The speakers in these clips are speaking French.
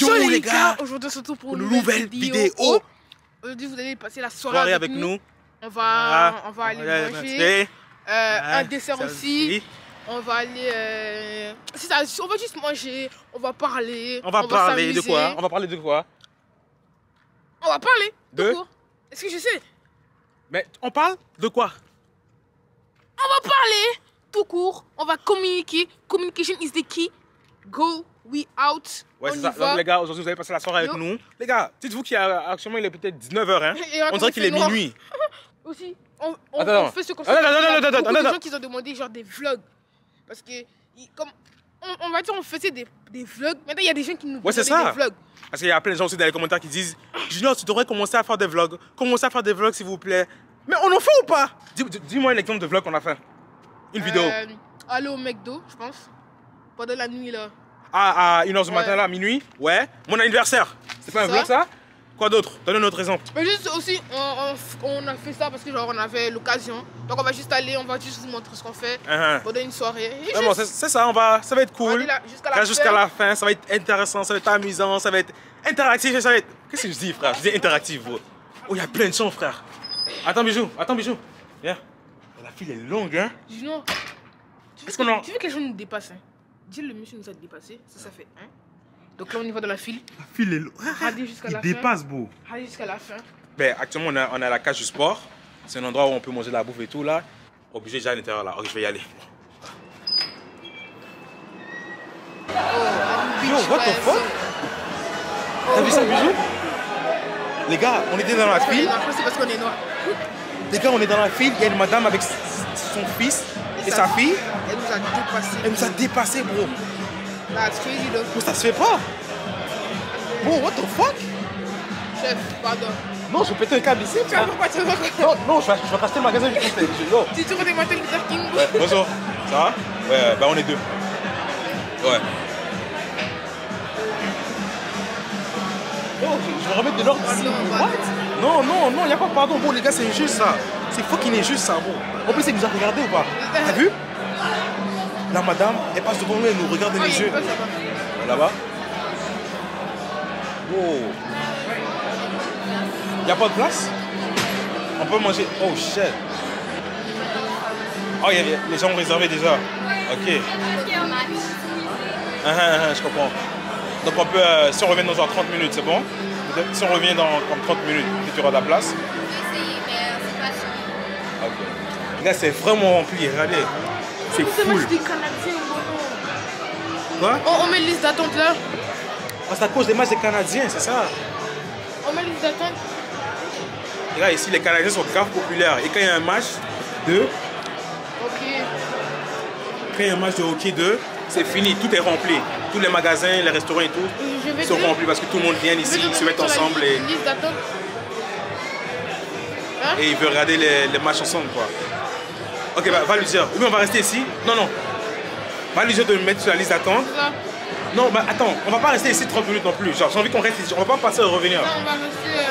Yo les gars, aujourd'hui surtout pour une nouvelle vidéo. Aujourd'hui vous allez passer la soirée avec nous. On va aller manger, un dessert aussi. On va aller, on va juste manger, on va parler. On va parler de quoi? On va parler de quoi? On va parler de quoi? Est-ce que je sais? Mais on parle de quoi? On va parler tout court. On va communiquer. Communication is the key. Go, we out. Ouais, c'est ça. Donc les gars, aujourd'hui vous allez passer la soirée avec nous. Les gars, dites-vous qu'actuellement il est peut-être 19h, hein? On dirait qu'il est minuit. Aussi, on fait ce qu'on fait. Beaucoup de gens qui ont demandé genre des vlogs. Parce que, comme, on va dire on faisait des vlogs. Maintenant il y a des gens qui nous demandent des vlogs. Parce qu'il y a plein de gens aussi dans les commentaires qui disent Junior, tu devrais commencer à faire des vlogs. Commencez à faire des vlogs s'il vous plaît. Mais on en fait ou pas? Dis-moi un exemple de vlog qu'on a fait. Une vidéo. Aller au McDo, je pense. Pendant la nuit là. À 1h du matin là, à minuit. Ouais. Mon anniversaire. C'est pas un vlog ça? Quoi d'autre? Donne un autre exemple. Mais juste aussi, on a fait ça parce que genre on avait l'occasion. Donc on va juste aller, on va juste vous montrer ce qu'on fait pendant une soirée. Bon, c'est ça, ça va être cool. Jusqu'à la fin, ça va être intéressant, ça va être amusant, ça va être interactif, ça va être... Qu'est-ce que je dis frère? Je dis interactif, bro. Oh, il y a plein de gens frère. Attends bijou. Viens. La file est longue, hein? Junior, tu veux que les gens nous dépassent, hein? Dis le monsieur nous a dépassé, ça fait, hein? Donc là on y va dans la file. La file est longue. Il dépasse, beau. Allez jusqu'à la fin. Ben, actuellement on est à la cage du sport. C'est un endroit où on peut manger de la bouffe et tout là. Obligé déjà à l'intérieur là. Ok, je vais y aller. Yo, what the fuck? T'as vu ça, bijou? Les gars, on était dans la file. C'est parce qu'on est noir. Les gars, on est dans la file. Il y a une madame avec son fils et sa fille. Elle nous a dépassé. Elle nous a dépassé, bro. That's crazy, though. Mais ça se fait pas. Bro, what the fuck? Chef, pardon. Non, je vais péter un câble ici. Tu vas pourquoi tu vas quoi? Non, je vais racheter le magasin. Tu veux démonter le Burger King? Ouais, bonjour. Ça va? Ouais, bah on est deux. Ouais. Oh, je vais remettre de l'ordre. Non, y'a pas de pardon. Bon, les gars, c'est injuste ça. C'est fucking injuste ça, bon. En plus, elle nous a regardé ou pas? T'as vu? La madame, elle passe devant nous, elle nous regarde dans les yeux. Là-bas? Oh. Y'a pas de place? On peut manger. Oh shit. Oh, les gens ont réservé déjà. Ok. Je comprends. Donc on peut, si on revient dans genre 30 minutes, c'est bon? Peut-être si on revient dans comme 30 minutes, tu auras de la place? Ok. Les gars, c'est vraiment rempli, regardez. C'est full. Quoi? On met une liste d'attente là. C'est à cause des matchs des Canadiens, c'est ça? On met une liste d'attente. Les gars, ici, les Canadiens sont grave populaires. Et quand il y a un match de... Quand il y a un match de hockey 2, c'est fini, tout est rempli. Tous les magasins, les restaurants et tout sont remplis parce que tout le monde vient ici, ils se mettent ensemble et ils veulent regarder les matchs ensemble, quoi. Ok, bah, va lui dire. Ou bien on va rester ici. Non. Va lui dire de me mettre sur la liste d'attente. Non, bah attends, on va pas rester ici 30 minutes non plus. Genre, j'ai envie qu'on reste ici. On va pas passer et revenir. Non, on va rester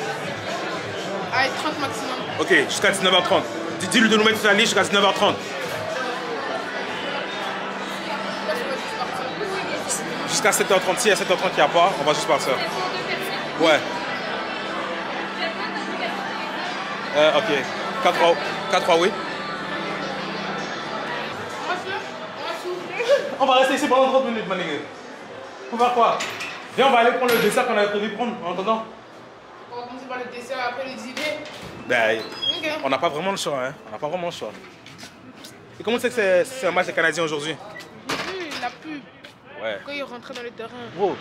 à 30 maximum. Ok, jusqu'à 19h30. Dis-lui de nous mettre sur la liste jusqu'à 19h30. Jusqu'à 7h30, si à 7h30 il n'y a pas, on va juste partir. Ouais. Ok. 4-3, oui. On va rester ici pendant 30 minutes, ma nigga. Faut faire quoi? Viens, on va aller prendre le dessert qu'on avait prévu prendre en attendant. On va commencer par le dessert après le dîner. Ben, on n'a pas vraiment le choix, hein. On n'a pas vraiment le choix. Et comment c'est que c'est un match des Canadiens aujourd'hui? J'ai vu la pub. Ouais. Quand ils rentraient dans le terrain. Bro.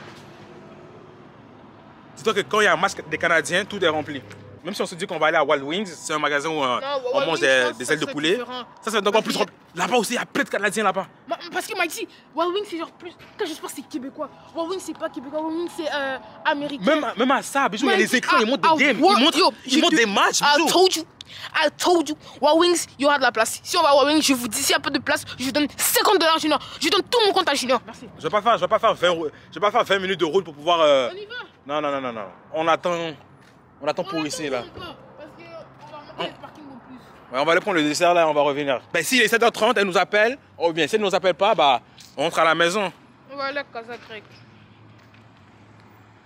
Dis-toi que quand il y a un match des Canadiens, tout est rempli. Même si on se dit qu'on va aller à Wild Wings, c'est un magasin où on mange des ailes de poulet. Ça va être encore plus rempli. Là-bas aussi, il y a plein de Canadiens là-bas. Parce qu'il m'a dit, Wild Wings c'est genre plus... Quand je pense que c'est québécois. Wild Wings c'est pas québécois, Wild Wings c'est américain. Même à ça, bijou, il y a les écrans, ils montrent des games, ils montrent des matchs. I told you, Wild Wings, il y aura de la place. Si on va à Wild Wings, je vous dis, s'il y a peu de place, je donne $50 Junior. Je donne tout mon compte à Junior. Merci. Je vais pas faire 20 minutes de route pour pouvoir... On y va? Non. On attend pour ici là. Parce qu'on va monter le parking en plus. Ouais, on va aller prendre le dessert là, on va revenir. Ben si il est 7h30, elle nous appelle. Ou bien si elle ne nous appelle pas, bah on rentre à la maison. On va aller à Casa Grec.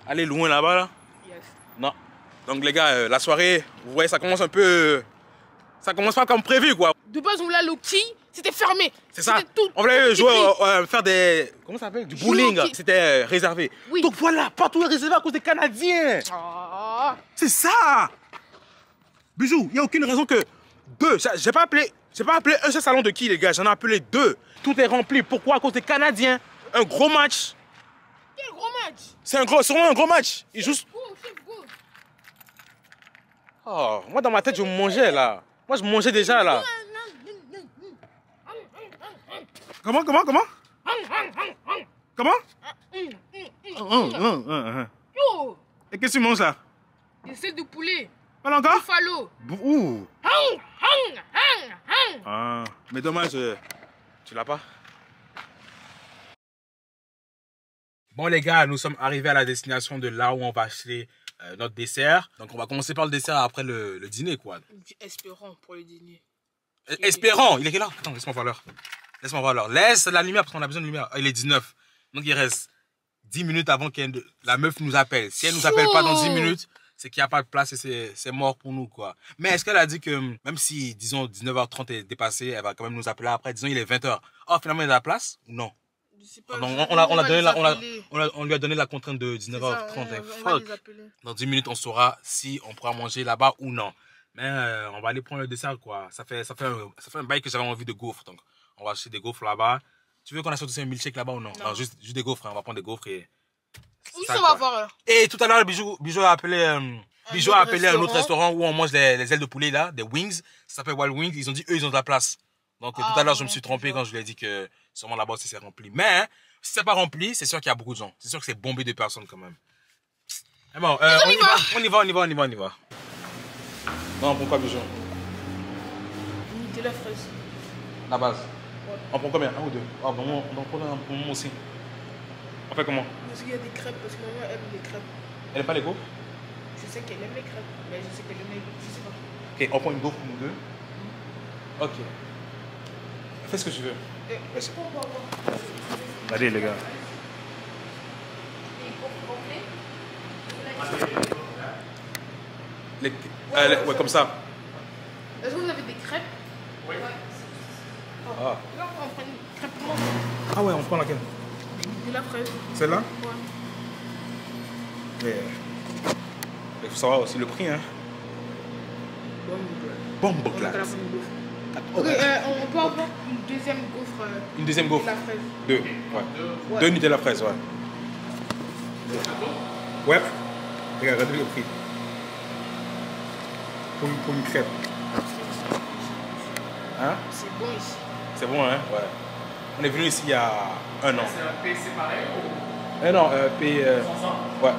aller loin là-bas là? Yes. Non. Donc les gars, la soirée, vous voyez, ça commence un peu... Ça commence pas comme prévu quoi. De base, on voulait le qui, c'était fermé. C'est ça. On voulait jouer, faire des... Comment ça s'appelle? Du bowling. C'était réservé. Oui. Donc voilà, partout est réservé à cause des Canadiens. Oh. C'est ça. Bijou, il n'y a aucune raison que deux. J'ai pas appelé un seul salon de qui les gars, j'en ai appelé deux. Tout est rempli. Pourquoi? À cause des Canadiens. Un gros match. Quel gros match? C'est sûrement un gros match. Ils jouent... Oh, moi dans ma tête, je mangeais là. Moi, je mangeais déjà là. Comment? Comment? Et qu'est-ce que tu manges là? Des ailes de poulet. Pas encore? Buffalo. Ouh. Ah, mais dommage, tu l'as pas. Bon les gars, nous sommes arrivés à la destination de là où on va acheter notre dessert. Donc on va commencer par le dessert après le dîner quoi. Espérons pour le dîner. Espérons. Il est quelle heure? Attends, laisse-moi voir l'heure. Laisse-moi voir l'heure. Laisse la lumière parce qu'on a besoin de lumière. Il est 19. Donc il reste 10 minutes avant que la meuf nous appelle. Si elle nous appelle pas dans 10 minutes, c'est qu'il n'y a pas de place et c'est mort pour nous quoi. Mais est-ce qu'elle a dit que même si disons 19h30 est dépassé, elle va quand même nous appeler après, disons il est 20h. Oh finalement il y a de la place ou non? Pas, on lui a donné la contrainte de 19h30. Dans 10 minutes, on saura si on pourra manger là-bas ou non. Mais on va aller prendre le dessert, quoi. Ça fait un bail que j'avais envie de gaufres. Donc, on va acheter des gaufres là-bas. Tu veux qu'on achète aussi un milkshake là-bas ou non? Non, juste des gaufres. Hein. On va prendre des gaufres et... Oui, ça va voir. Et tout à l'heure, Bijou a appelé un autre restaurant où on mange les ailes de poulet, là, des wings. Ça s'appelle Wild Wings. Ils ont dit, eux, ils ont de la place. Donc, tout à l'heure, je me suis trompé quand je lui ai dit que sûrement là-bas, c'est rempli. Mais, si c'est pas rempli, c'est sûr qu'il y a beaucoup de gens. C'est sûr que c'est bombé de personnes quand même. Mais bon, on y va. Non, pourquoi Bijou? De la fraise. La base. Ouais. On prend combien? Un ou deux? Ah bon, on en prend un pour moi aussi. On fait comment? Parce qu'il y a des crêpes, parce que maman aime les crêpes. Elle aime pas les gaufres? Je sais qu'elle aime les crêpes, mais je sais qu'elle aime les gaufres, je sais pas. Ok, on prend une gaufre pour nous deux. Ok. Fais ce que tu veux. Est-ce qu'on peut avoir... Allez les gars. Ouais, comme ça. Est-ce que vous avez des crêpes? Oui. Ah. Là, on prend une crêpe pour moi. Ah ouais, on prend laquelle? De la fraise. Celle-là? Ouais. Mais il faut savoir aussi le prix, hein. Bombe classe. Ok, on peut avoir une deuxième gaufre. Une deuxième gaufre? De la fraise. Deux, ouais. Deux Nutella fraise, ouais. Ouais. Regardez le prix. Pour une crêpe. Hein? C'est bon ici. C'est bon, hein? Ouais. On est venu ici il y a un an. C'est un pays séparé ou... Non, pays... Ouais.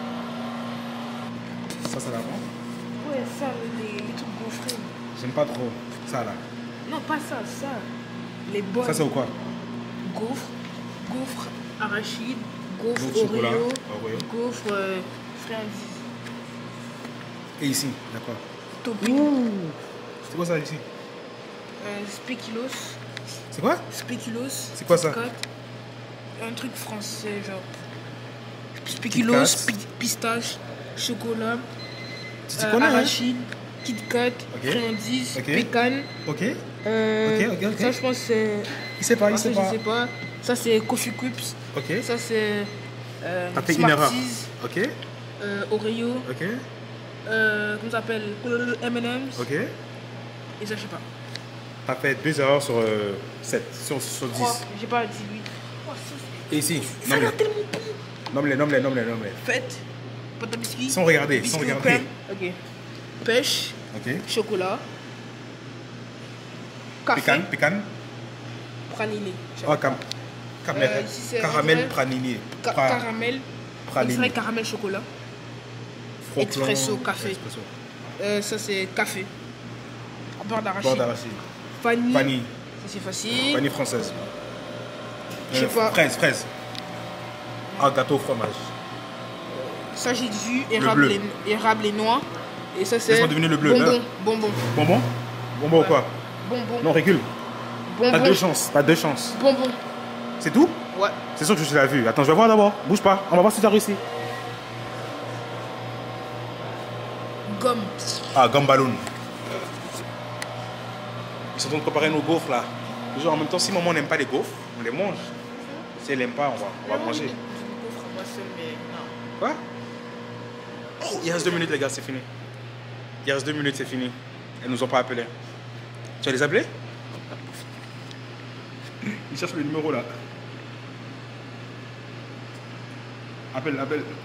Ça va bon? Ouais, ça, les trucs gaufrés. J'aime pas trop ça, là. Non, pas ça, ça. Les bonnes. Ça, c'est au quoi? Gaufre arachide, gaufre Oreo, gaufre friandise. Et ici, d'accord. Topping. C'est quoi ça ici? Spéculoos. C'est quoi? Spéculoos. C'est quoi ça? Un truc français, genre. Spéculoos, pistache, chocolat, arachide, Kit Kat, friandise, pécan. Ok. Ça, je pense c'est... Il sait pas. Je sais pas. Ça, c'est Coffee Crisps. Ok. Ça, c'est... T'as fait une erreur. Ok. Oreo. Ok. Comment ça s'appelle? M&M's. Ok. Et ça, je sais pas. T'as fait 2 erreurs sur 7, sur 10. J'ai pas dit 8. Et ici, ça a tellement bon. Nomme-les. Fête. Pâte à biscuits. Sans regarder. Pain. Ok. Pêche. Ok. Chocolat. Café. Pécan. Praliné. Caramel praliné. Caramel. Extrait caramel chocolat. Expresso café. Ça c'est café. Beurre d'arachide. Vanille. Ça c'est facile. Vanille française. Je sais pas. Fraise. Ah, gâteau au fromage. Ça j'ai vu érable et noix. Et ça c'est... Laisse-moi deviner le bleu. Bonbon. Bonbon ou quoi? Bonbon. Non, recule. T'as 2 chances. Bonbon. C'est tout? Ouais. C'est sûr que tu l'as vu. Attends, je vais voir d'abord. Bouge pas. On va voir si tu as réussi. gomme. Ah, gomme ballon. Ils sont en train de préparer nos gaufres là. Toujours en même temps, si maman n'aime pas les gaufres, on les mange. Si elle n'aime pas, on va manger. Quoi? Oh, il reste 2 minutes les gars, c'est fini. Il reste 2 minutes, c'est fini. Elles nous ont pas appelés. Tu vas les appeler? Ils cherchent le numéro là. Appelle.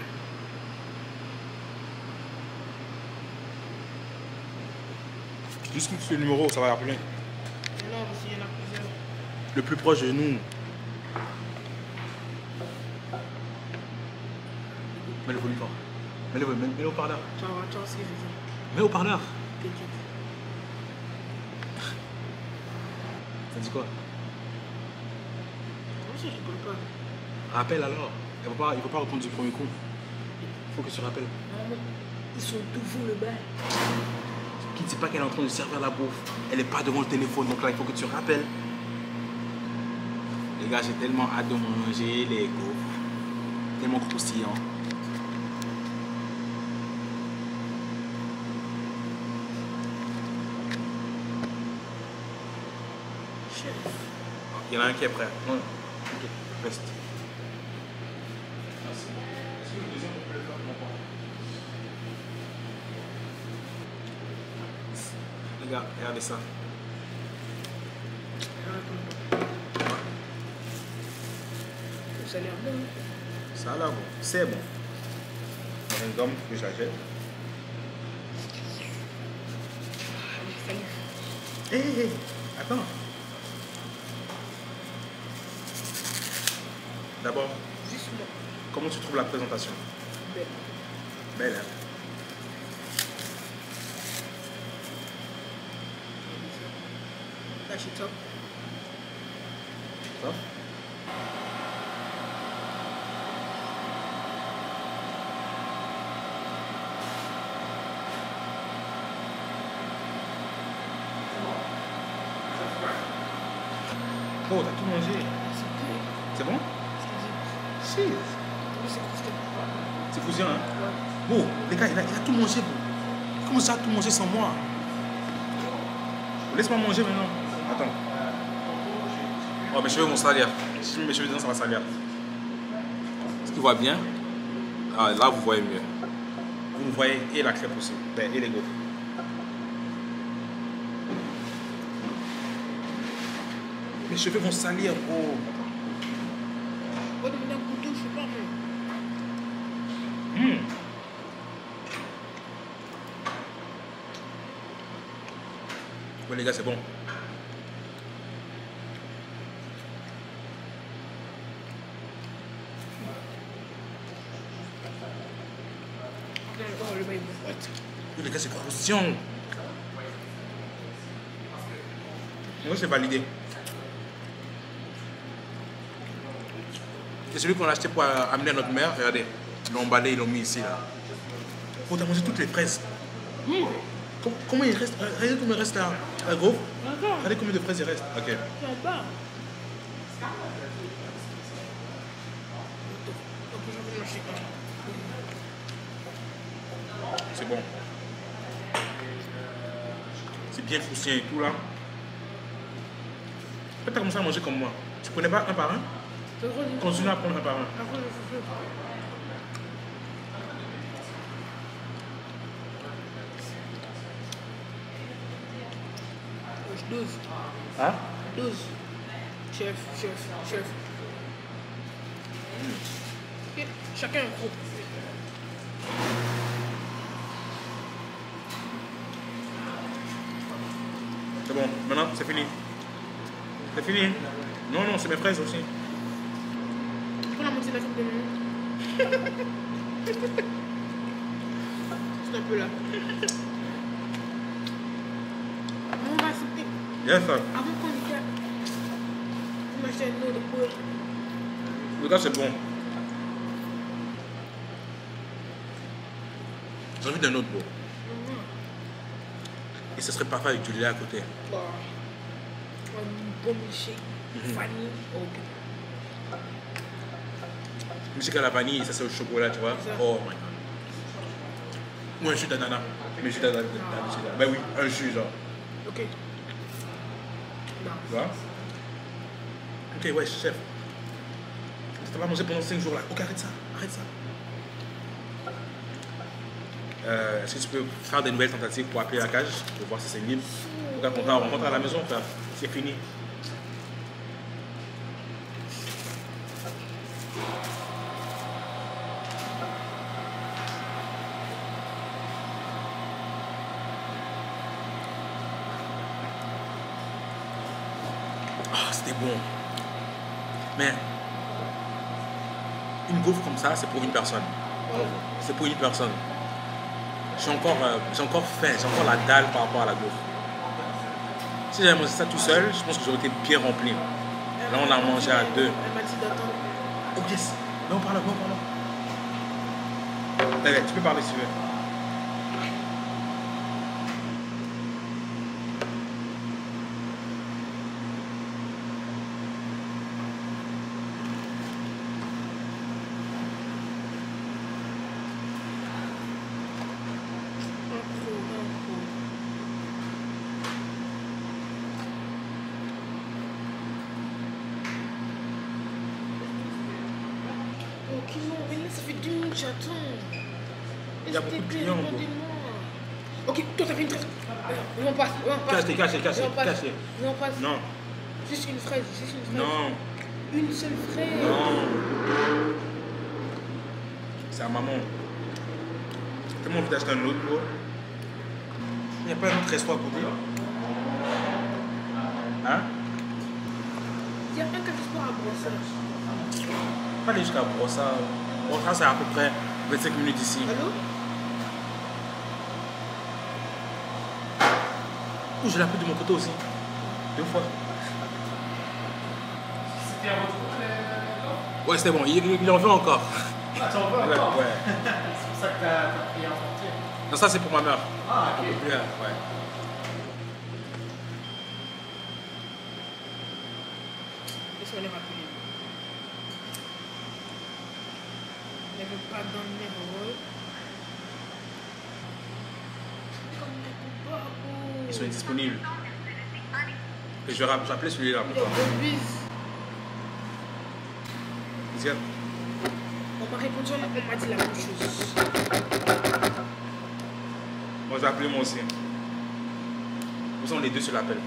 Juste clique sur le numéro, ça va appeler. Non, parce qu'il y en a plusieurs. Le plus proche de nous. Mets le volume fort. Mets le haut-parleur. Tu vois ce que je veux dire. Mets le haut-parleur. Ça dit quoi? Moi aussi, je rigole pas. Rappelle alors. Il ne faut pas répondre du premier coup. Il faut que tu rappelles. Non, ils sont devant le bain. Qui ne dit pas qu'elle est en train de servir la bouffe. Elle n'est pas devant le téléphone, donc là, il faut que tu rappelles. Les gars, j'ai tellement hâte de manger les gaufres. Tellement croustillant. Il y en a un qui est prêt. Non. Ok, reste. Merci. Est-ce que le deuxième, on peut le faire pour moi? Les gars, regardez ça. Ça a l'air bon. Ça a l'air bon. C'est bon. Dans une gomme que j'achète. Hé, attends. D'abord, comment tu trouves la présentation? Belle. Belle, hein? Là, je suis top. Top? Oh, t'as tout mangé. C'est bon? Si. C'est fusion, hein? Ouais. Oh, les gars, il a tout mangé, bro. Comment ça a tout mangé sans moi? Laisse-moi manger maintenant. Attends. Oh, mes cheveux vont salir. Si je mets mes cheveux dedans, ça va salir. Est-ce qu'il voit bien? Ah, là, vous voyez mieux. Vous me voyez et la crêpe aussi. Ben, et les gaufres. Mes cheveux vont salir, bro. On va demander un couteau, je sais pas. Ouais, les gars, c'est bon. Oh, le bain est bon. Les gars, c'est croustillant. Moi, c'est validé. C'est celui qu'on a acheté pour amener à notre mère. Regardez, ils l'ont emballé, ils l'ont mis ici. Là. Oh, t'as mangé toutes les fraises. Comment il reste? Regardez combien il reste là. La gaufre. Regardez combien de fraises il reste. Ok. C'est bon. C'est bien croustillant et tout là. En fait, t'as commencé à manger comme moi. Tu prenais pas un par un? Continue à prendre un par un. Je dose. Hein? Dose. Chef. Okay. Chacun un groupe. C'est bon, maintenant c'est fini. C'est fini. Non, c'est mes fraises aussi. On a monté la coupe de maman. C'est un peu là. On va accepter. Yes, sir. Avant qu'on y gagne, on achète une eau de poule. Le gars, c'est bon. J'ai envie d'un autre beau. Et ce serait parfait avec du lait à côté. Un bon milkshake. Vanille. Ok. Milkshake à la vanille, ça c'est au chocolat, tu vois. Oh my god. Ou un jus d'ananas. Mais jus d'ananas. Ben oui, un jus genre. Ok. Non. Tu vois? Ok, ouais, chef. Tu vas manger pendant 5 jours là. Ok, arrête ça. Arrête ça. Est-ce que tu peux faire des nouvelles tentatives pour appeler la cage pour voir si c'est libre? Pour qu'on rentre à la maison, frère. C'est fini. C'était bon. Mais une gaufre comme ça, c'est pour une personne. C'est pour une personne. J'ai encore faim, j'ai encore la dalle par rapport à la gaufre. Si j'avais mangé ça tout seul, je pense que j'aurais été bien rempli. Là, on a mangé à 2. Elle m'a dit d'attendre. Oh yes. Non, parle. Allez, tu peux parler si tu veux. Ça fait 2 minutes, j'attends. Il y a beaucoup de clients. Ok, toi, t'as fait une traite. On passe. Caché. On passe. Non. Juste une fraise. Non. Une seule fraise. Non. C'est à maman. Tellement envie d'acheter un autre pot. Il n'y a pas un autre resto à côté. Hein? Il y a un café-sport à Brossard. Pas aller jusqu'à Brossard. Brossard, c'est à peu près 25 minutes ici. Allô? Ou je l'ai appelé de mon côté aussi. 2 fois. C'était à votre côté? Ouais, c'était bon. Il en veut encore. Ah, tu en veux encore? Ouais. C'est pour ça que t'as pris un entier. Non, ça c'est pour ma mère. Ah, ok. Ouais. Laisse-moi les rappeler. Il n'y avait pas dans le numéro. Ils sont disponibles. Et je vais appeler celui-là pour toi. Tiens. On m'a répondu, on m'a dit la même chose. Moi, je vais appeler moi aussi. Nous sommes les deux sur l'appel.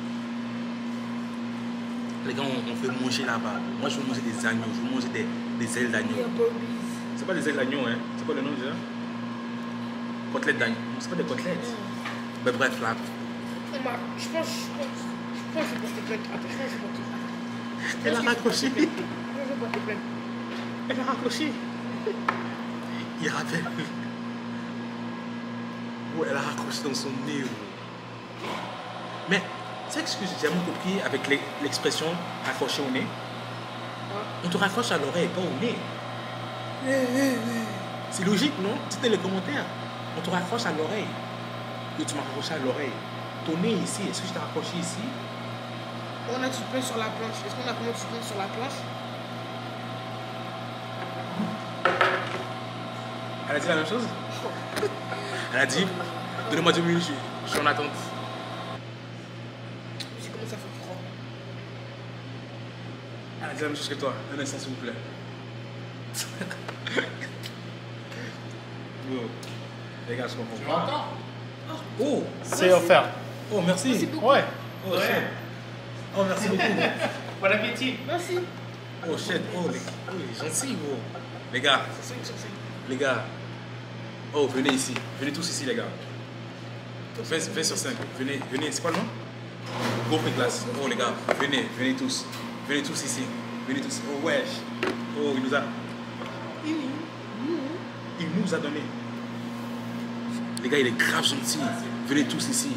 Les gars, on fait manger là-bas. Moi, je veux manger des agneaux. Je veux manger des ailes d'agneau. C'est pas des ailes d'agneau, hein. C'est quoi le nom déjà? Côtelettes d'agneau. C'est pas des côtelettes. Mais bref, là. Je pense que je vais porter plainte. Attends, je pense que je vais porter plainte. Elle a raccroché. Je vais porter plainte. Elle a raccroché. Il rappelle. Oh, elle a raccroché dans son nez. Mais, tu sais ce que j'ai jamais compris avec l'expression raccrocher au nez? On te raccroche à l'oreille, pas au nez. C'est logique, non? Dites dans les commentaires. On te raccroche à l'oreille. Et tu m'as raccroché à l'oreille. Ton nez ici, est-ce que je t'ai raccroché ici? On a du pain sur la planche. Est-ce qu'on a combien de pain sur la planche? Elle a dit la même chose? Elle a dit, donnez-moi 2 minutes, je suis en attente. C'est comment ça fait froid. Elle a dit la même chose que toi. Un instant, s'il vous plaît. Oh. Les gars, je comprends. Tu m'entends? Oh, c'est offert. Oh, merci. Merci beaucoup. Ouais. Oh, shit. Oh, merci beaucoup. Bon appétit. Merci. Oh, shit. Oh, les gentils, gros. Les gars. Les gars. Oh, venez ici. Venez tous ici, les gars. 20 sur 5. Venez. C'est quoi le nom? Gaufre et glace. Oh, les gars. Venez tous. Venez tous ici. Venez tous. Oh, wesh. Oh, il nous a donné. Les gars, il est grave gentil. Venez tous ici.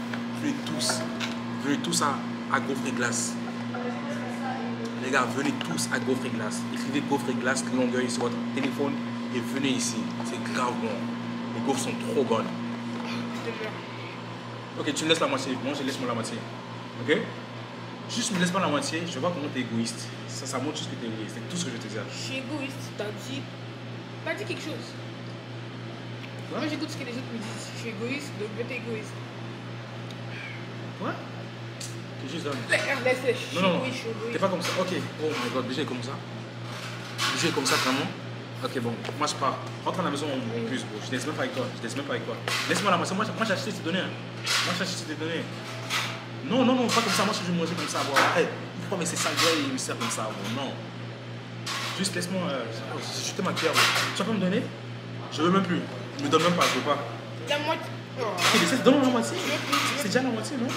Venez tous à Gaufre et glace. Les gars, venez tous à Gaufre et glace. Écrivez Gaufre et glace, Longueuil sur votre téléphone et venez ici. C'est grave bon. Les gaufres sont trop bonnes. Ok, tu me laisses la moitié. Moi, je laisse moi la moitié. Ok? Juste me laisse pas la moitié. Je vois comment tu es égoïste. Ça montre juste que tu es égoïste. C'est tout ce que je te dis. Je suis égoïste. T'as dit quelque chose. Moi j'écoute ce que les autres me disent. Je suis égoïste, donc je vais être égoïste. Quoi? C'est juste un... Non, oui, je suis égoïste. T'es pas comme ça. Ok. Oh my god, Bijou est comme ça. Bijou est comme ça, vraiment. Ok, bon, moi je pars. Rentre à la maison en plus, bro. Je ne laisse même pas avec toi. Laisse-moi la moitié. Moi j'ai acheté tes données. Non, pas comme ça. Moi je vais manger comme ça, bro. Hey, pourquoi mais c'est ça, il me sert comme ça, bro. Non. Juste laisse-moi. J'ai jeté ma cuillère, bro. Tu vas pas me donner? Je veux même plus. Ne me donne même pas, je veux pas. La moitié. Donne-moi la moitié. C'est déjà la moitié, non?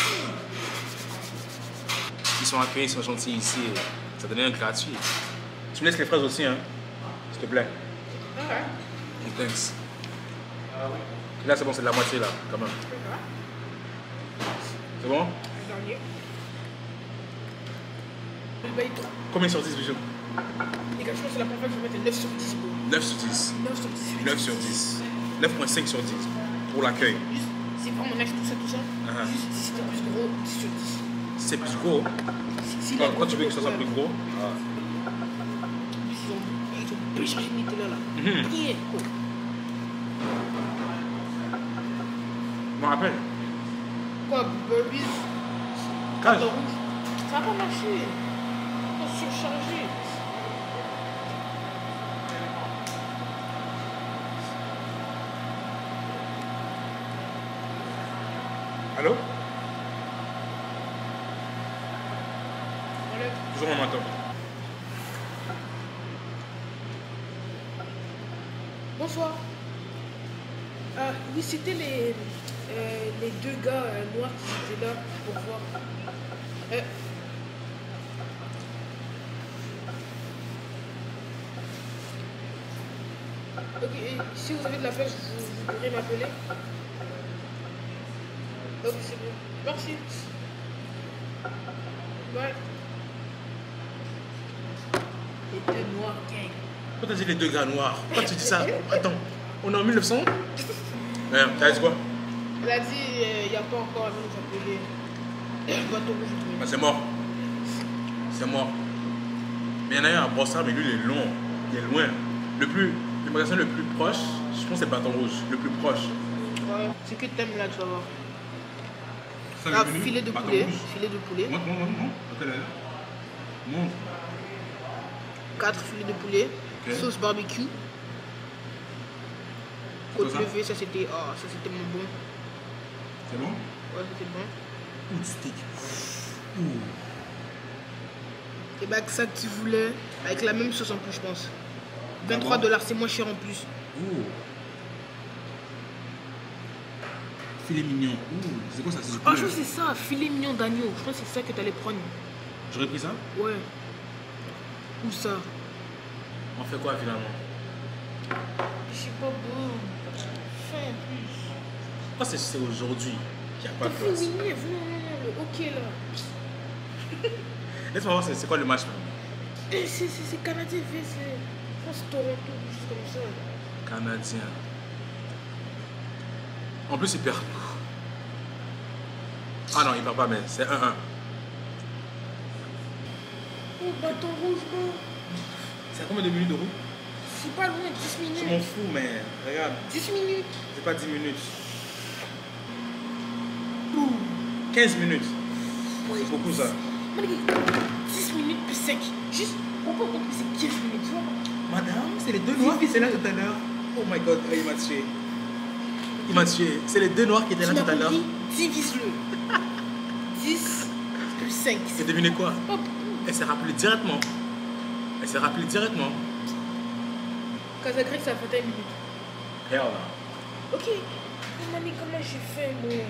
Ils sont accueillis, ils sont gentils ici. Ça donne un gratuit. Tu me laisses les fraises aussi, hein? S'il te plaît. Ok. Thanks. Là, c'est bon, c'est de la moitié, là, quand même. C'est bon? Dernier. Combien sur 10, Bijou? Les gars, je pense que c'est la première fois que je vais mettre 9 sur 10, bro. 9 sur 10. 9 sur 10. 9.5 sur 10. Pour l'accueil. C'est vraiment mon âge, tout ça. Juste si c'était plus gros, 10 sur 10. Si c'est plus gros? Quand tu veux que ça soit plus gros? Ils ont plus changé de Nutella là. Bien. Je me rappelle. Quoi, Burberry? Cage. Ça va pas marcher. On va surcharger. Allô? Enlève. Toujours en matin. Bonsoir. Oui, c'était les deux gars noirs qui étaient là pour voir. Ok, si vous avez de la place, vous pourrez m'appeler. Ok, c'est bon. Merci. Bye. Les deux noirs gang. Pourquoi t'as dit les deux gars noirs? Pourquoi tu dis ça? Attends, on est en 1900? T'as dit quoi? Il a dit, il n'y a pas encore avant de s'appeler bateau rouge. Bah, c'est mort. C'est mort. Mais il y en a un à Brossard, mais lui il est long. Il est loin. Le magasin le plus proche, je pense que c'est Bâton Rouge. Le plus proche. Ouais, c'est que t'aimes là, tu vas voir. Ah, filet de poulet. Filet de poulet. Montre. 4 filets de poulet. Okay. Sauce barbecue. Côte levée, ça c'était mon bon. C'est bon? Ouais, c'était bon. Ouh, du steak. Et bah, que ça que tu voulais, avec la même sauce en plus, je pense. 23 $, c'est moins cher en plus. Ouh. Filet mignon. Ouh, c'est quoi ça? C'est du poulet? Ah, je pense que c'est ça, filet mignon d'agneau. Je pense que c'est ça que t'allais prendre. J'aurais pris ça? Ouais. Où ça? On fait quoi finalement? Je sais pas, bon. Fin en plus. Pourquoi c'est aujourd'hui qu'il n'y a pas de place? Non, ok là. Laisse-moi voir, c'est quoi le match? C'est Canadien V, je pense Toronto, juste comme ça. Canadien. En plus, il perd. Ah non, il perd pas, mais c'est 1-1. Oh, bâton rouge, non. C'est à combien de minutes de route? C'est pas loin, 10 minutes. Je m'en fous, mais regarde. 10 minutes. C'est pas 10 minutes. 15 minutes. C'est beaucoup ça. 10 minutes plus 5. Juste, pourquoi on que c'est 15 minutes, tu vois? Madame, c'est les deux noirs qui étaient là tout à l'heure. Oh my god, il m'a tué. Il m'a tué. C'est les deux noirs qui étaient là tout à l'heure. Divise-le. 10 plus 5. C'est deviné quoi? Oh. Elle s'est rappelée directement. Casagrec, ça fait 1 minute. Hell. Ok. Comment j'ai fait, moi?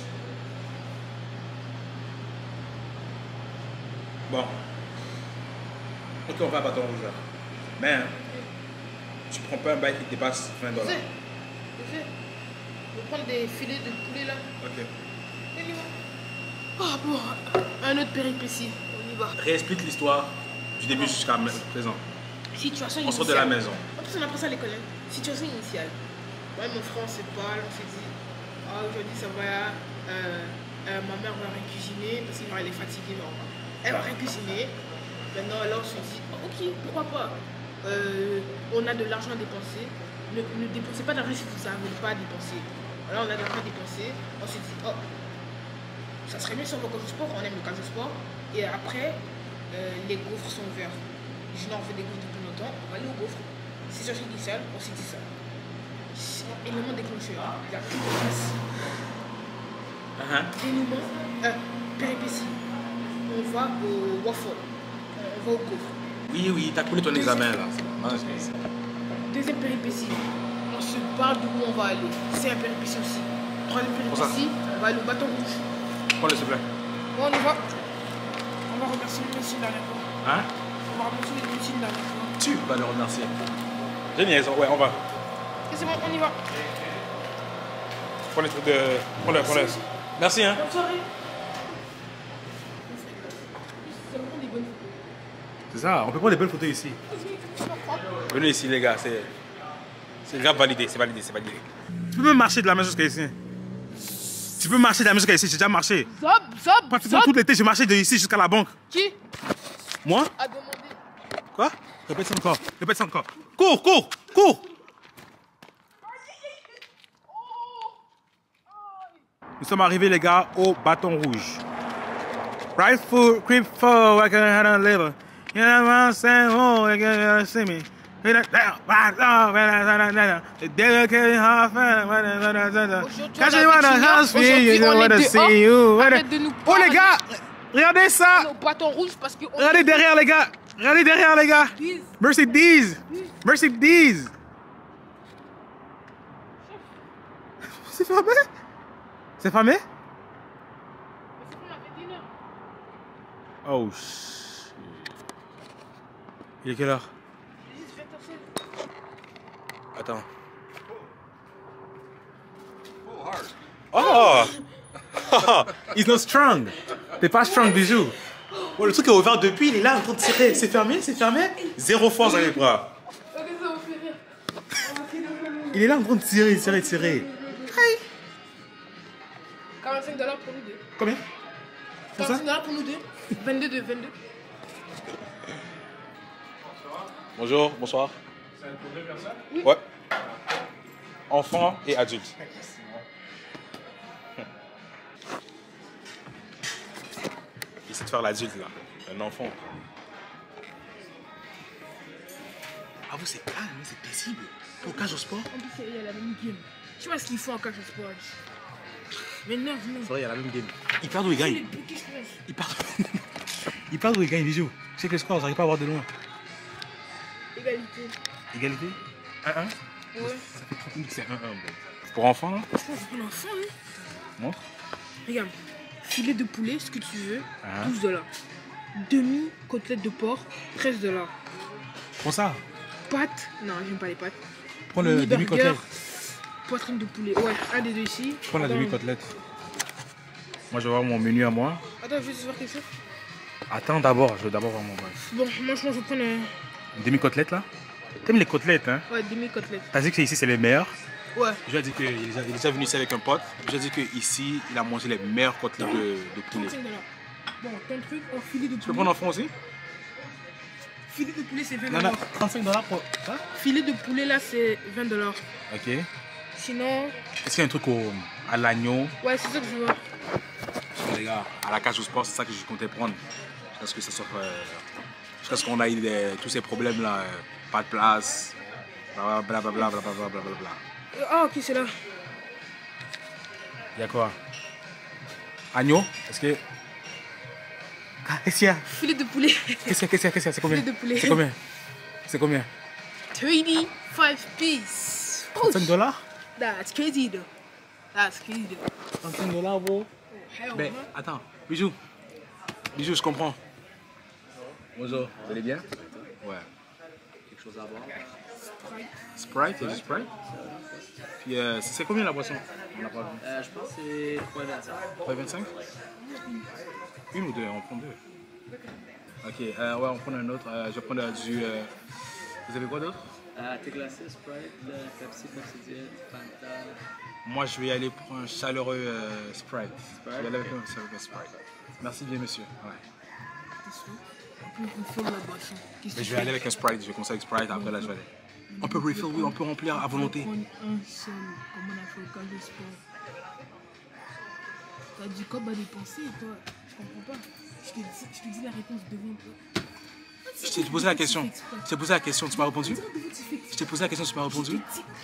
Bon. Ok, on va à Bâton Rouge là. Mais hein, tu prends pas un bail qui dépasse $20. Je sais. Je vais prendre des filets de poulet là. Ok. On y va. Ah bon, un autre péripétie. On y va. Réexplique l'histoire du début jusqu'à présent. Situation initiale. On sort de la maison. En plus, on apprend ça à l'école. Situation initiale. Ouais, mon frère, on se parle, on s'est dit, ah, aujourd'hui ça va, ma mère va rien cuisiner parce qu'elle est fatiguée. Non. Elle va rien cuisiner. Maintenant, là, on se dit, oh, ok, pourquoi pas. on a de l'argent à dépenser. Ne dépensez pas d'argent si vous n'avez pas à dépenser. Voilà, on a de l'argent à dépenser. On s'est dit, oh, ça serait mieux si on va au cage au sport. On aime le cage au sport. Et après, les gaufres sont ouverts. Junior fait des gaufres depuis longtemps. On va aller aux gaufres. C'est sur initial, on s'est dit ça. Élément déclencheur. Il y a plus de place. Dénouement, péripétie. On va au waffle. On va au gaufre. Oui, t'as coulé ton examen là. Deuxième péripétie. On se parle d'où on va aller. C'est un péripétie aussi. Troisième péripétie, on va aller au bâton rouge. Prends-le s'il te plaît. Bon, on y va. On va remercier le monsieur dernière fois. Hein? On va remercier le monsieur dernière fois. Tu vas le remercier. J'ai mis raison, ouais, on va. C'est bon, on y va. Prends les trucs de. Prends-le. Merci, hein. Bonne soirée. C'est ça, on peut prendre des belles photos ici. Venez ici, les gars, c'est grave validé, c'est validé. Tu peux même marcher de la même jusqu'à ici. Tu peux marcher de la même jusqu'à ici, j'ai déjà marché. Pratiquement tout l'été, j'ai marché de ici jusqu'à la banque. Qui? Moi? A demandé. Quoi? Répète ça encore. Cours! Nous sommes arrivés, les gars, au bâton rouge. Right foot, creep forward, I can have a liver. You know what I'm saying? Oh, you can see me. The devil can't half Quand je vois dans house, you don't want to see you. Oh, les gars, regardez ça. Au bâton rouge parce que. Regardez derrière, les gars. Mercedes. C'est fermé? C'est fermé? Oh shit. Il est quelle heure? Attends. Oh! He's not strong. T'es pas strong, bijou. Oh, le truc est ouvert depuis, il est là en train de tirer. C'est fermé? Zéro force dans les bras. Il est là en train de tirer. 45 $ pour nous deux. Combien? 45 $ pour nous deux. 22. Bonjour, bonsoir. C'est pour deux personnes? Oui. Ouais. Enfants et adultes. Il essaie de faire l'adulte là. Un enfant. Ah, vous c'est calme, c'est paisible. Au cage au sport. En plus, il y a la même game. Je sais pas ce qu'ils font en cage au sport. Mais non. C'est vrai, il y a la même game. Il perd ou il gagne? Il perd ou il gagne, bijou? Je sais que le score, j'arrive pas à voir de loin. Égalité? 1-1? Ouais. Ça fait 30 minutes que c'est 1-1. Pour enfants, là? Je pense pour l'enfant, hein. Montre. Regarde. Filet de poulet, ce que tu veux, 12 $. Demi-côtelette de porc, 13 $. Prends ça. Pâtes, non, j'aime pas les pâtes. Prends le demi-côtelette. Poitrine de poulet, ouais, un des deux ici. Prends la demi-côtelette. Moi, je vais voir mon menu à moi. Attends, je vais juste voir quelque chose. Attends d'abord, je vais d'abord voir mon bref. Bon, moi, je vais prendre une demi-côtelette là. T'aimes les côtelettes, hein? Ouais, demi-côtelette. T'as dit que ici, c'est les meilleurs? Ouais. Je lui ai dit qu'il est déjà venu ici avec un pote. Je lui ai dit qu'ici, il a mangé les meilleures côtelettes de poulet. 35 $. Bon, ton truc en filet de poulet. Tu peux prendre en fond aussi? Filet de poulet, c'est 20 $. Non, 35 $ pour. Hein? Filet de poulet, là, c'est 20 $. Ok. Sinon. Est-ce qu'il y a un truc à l'agneau? Ouais, c'est ça que je veux. Les gars, à la cage au sport, c'est ça que je comptais prendre. Jusqu'à ce que ça soit. Jusqu'à ce qu'on ait tous ces problèmes là. Pas de place. Blablabla. Ah, ok, c'est là. Il y a quoi? Agneau? Est-ce que. Qu'est-ce qu'il y a? Filet de poulet. Qu'est-ce qu'il y a? C'est combien? Filet de poulet. C'est combien? 35 pieces. 35 $? That's crazy though. 35 $, bro. Mais attends, Bijou, je comprends. Bonjour, vous allez bien? Ouais. Quelque chose à boire? Sprite, c'est du Sprite? Puis c'est combien la boisson? On n'a pas vu. Je pense que c'est 3,25. 3,25? Une ou deux? On prend deux. Ok, ouais, on prend un autre. Je vais prendre du. Vous avez quoi d'autre? Thé glacé, Sprite, Pepsi, Diet, Fanta. Moi, je vais aller pour un chaleureux Sprite. Je vais aller avec un chaleureux Sprite. Merci bien, monsieur. Ouais. On fait la boisson. Mais je vais aller avec un Sprite, je vais commencer avec Sprite, après là je vais aller. On peut refill, oui, on peut remplir à volonté. On prend un seul, comme on a fait au cas de sport. T'as dit quoi, dépenser, toi? Je comprends pas. Je te dis la réponse devant toi. Je t'ai posé la question. Je t'ai posé la question, tu m'as répondu? Je t'ai posé la question, tu m'as répondu?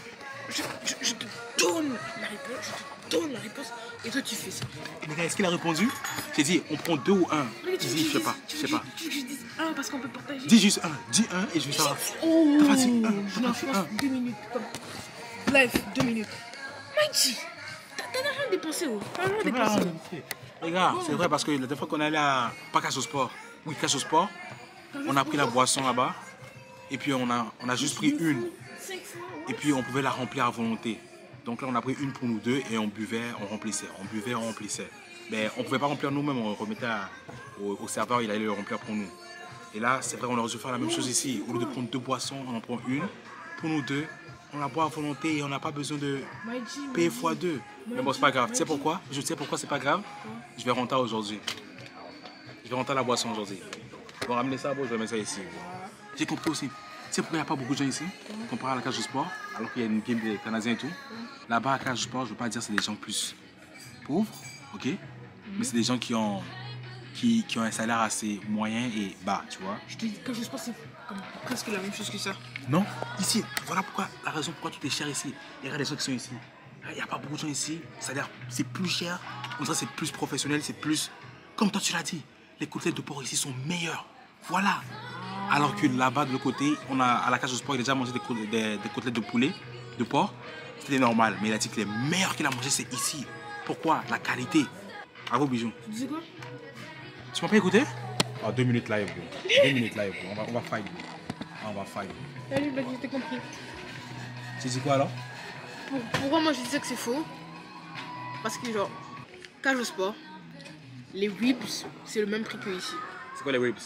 Je te donne la réponse, et toi tu fais ça. Mais est-ce qu'il a répondu? J'ai dit, on prend 2 ou 1. Mais Je dis, je sais pas. Tu veux que je dise 1 parce qu'on peut partager? Dis juste 1, dis 1 et je vais savoir. Oh, t'as pas dit 1, je l'enfonce 2 minutes. Comme... Live, 2 minutes. Maïti, t'as rien dépensé, oh. T'as rien dépensé. Les gars, c'est vrai parce que la dernière fois qu'on est allé à... Pas Cache au Sport. Oui, Cache au Sport. On a pris la boisson là-bas. Et puis on a juste pris une. Et puis on pouvait la remplir à volonté. Donc là on a pris une pour nous deux et on buvait, on remplissait. On buvait, on remplissait. Mais on ne pouvait pas remplir nous-mêmes, on remettait au serveur, il allait le remplir pour nous. Et là, c'est vrai, on aurait dû faire la même chose ici. Au lieu de prendre 2 boissons, on en prend une. Pour nous deux, on la boit à volonté et on n'a pas besoin de payer x2. Mais bon, c'est pas grave. Tu sais pourquoi? Je sais pourquoi c'est pas grave. Je vais rentrer aujourd'hui. Je vais rentrer la boisson aujourd'hui. Je vais ramener ça, bon, je vais mettre ça ici. J'ai compris aussi. Tu sais pourquoi il n'y a pas beaucoup de gens ici, comparé à la Cage du Sport, alors qu'il y a une game des Canadiens et tout. Là-bas, à la Cage du Sport, je ne veux pas dire que c'est des gens plus pauvres, ok? Mais c'est des gens qui ont un salaire assez moyen et bas, tu vois. Je te dis, Cage du Sport, c'est presque la même chose que ça. Non, ici, voilà pourquoi, la raison pourquoi tout est cher ici. Il y a des gens qui sont ici. Il n'y a pas beaucoup de gens ici, c'est plus cher. On dirait que c'est plus professionnel, c'est plus... Comme toi, tu l'as dit, les côtelettes de porc ici sont meilleures. Voilà. Alors que là-bas, de l'autre côté, à la Cage au Sport, il a déjà mangé des côtelettes de poulet, de porc. C'était normal. Mais il a dit que les meilleurs qu'il a mangé, c'est ici. Pourquoi? La qualité. À vos bijoux. Tu dis quoi? Tu m'as pas écouté? Ah, 2 minutes live, bro. 2 minutes live, bro. On va fight, bro. On va fight. Salut, bah, j'ai compris. Tu dis quoi alors? Pourquoi moi je disais que c'est faux? Parce que genre, Cage au Sport, les ribs, c'est le même prix que ici. C'est quoi les ribs?